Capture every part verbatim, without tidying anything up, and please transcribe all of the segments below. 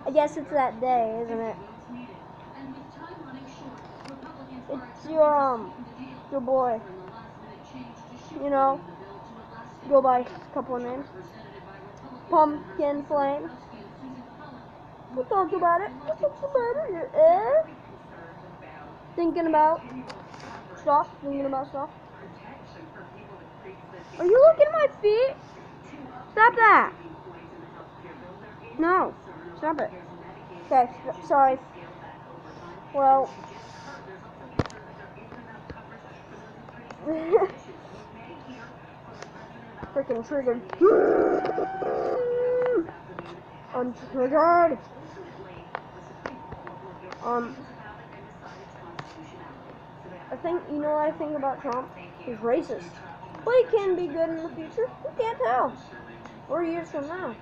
I guess it's that day, isn't it? It's your, um, your boy. You know, go by a couple of names. Pumpkin Flame. We'll talk about it. We'll talk about it. Eh? Thinking about stuff. Thinking about stuff. Are you looking at my feet? Stop that. No. Stop it. Okay, sorry. Well. Freaking triggered. I'm triggered. Um. I think, you know what I think about Trump? He's racist. But he can be good in the future. We can't tell. Four years from now.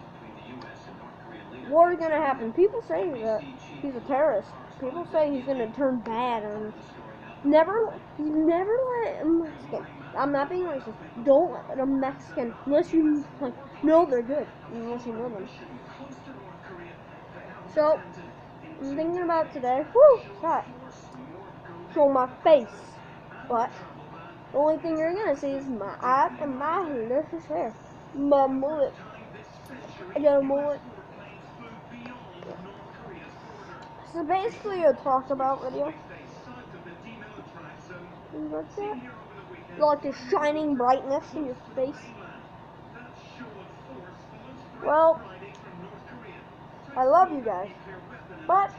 War is gonna happen. People say that he's a terrorist. People say he's gonna turn bad. And never, never let a Mexican. I'm not being racist. Don't let a Mexican, unless you like know they're good, unless you know them. So I'm thinking about today. Whoo, hot. Show my face, but the only thing you're gonna see is my eyes and my delicious hair, my mullet. I got a mullet. So basically a talk about video. You like that? You like the shining brightness in your face? Well, I love you guys, but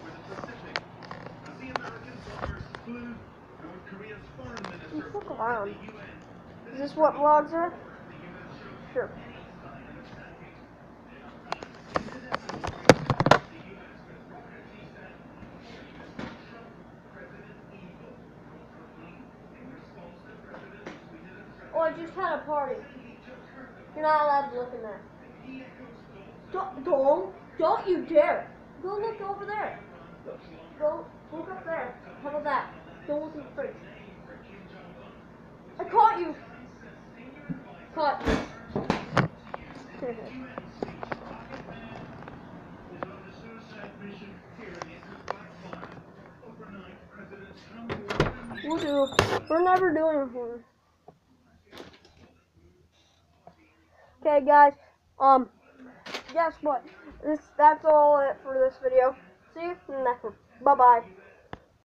look around. Is this what vlogs are? Sure. Oh, I just had a party. You're not allowed to look in there. Don't, don't, don't you dare. Go look over there. Go, go look up there. How about that? Don't look in the fridge. I caught you. Caught you. We'll do. We're never doing it for. Okay, guys. Um, guess what? This that's all it for this video. See you in the next one. Bye bye.